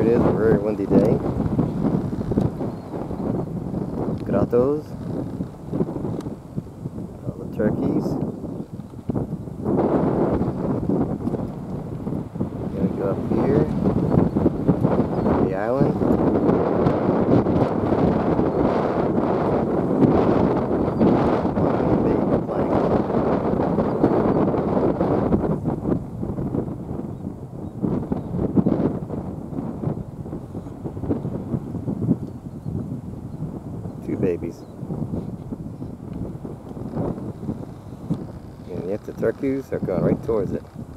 it is a very windy day. Gatos, all the turkeys. Gonna go up here to the island. Two babies. And yet the turkeys are going right towards it.